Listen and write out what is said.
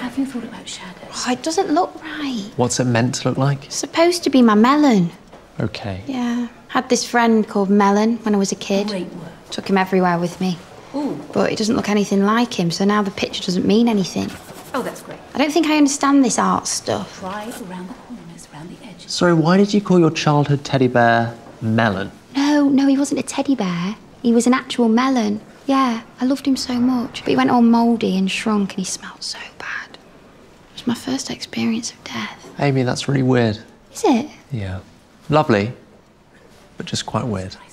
have you thought about shadows? Oh, it doesn't look right. What's it meant to look like? It's supposed to be my melon. Okay. Yeah. Had this friend called Melon when I was a kid. Great word. Took him everywhere with me. Ooh. But it doesn't look anything like him, so now the picture doesn't mean anything. Oh, that's great. I don't think I understand this art stuff. Right around the corners, around the edges. Sorry, why did you call your childhood teddy bear Melon? No, he wasn't a teddy bear. He was an actual melon. Yeah, I loved him so much. But he went all mouldy and shrunk and he smelled so bad. It was my first experience of death. Aimee, that's really weird. Is it? Yeah. Lovely, but just quite weird.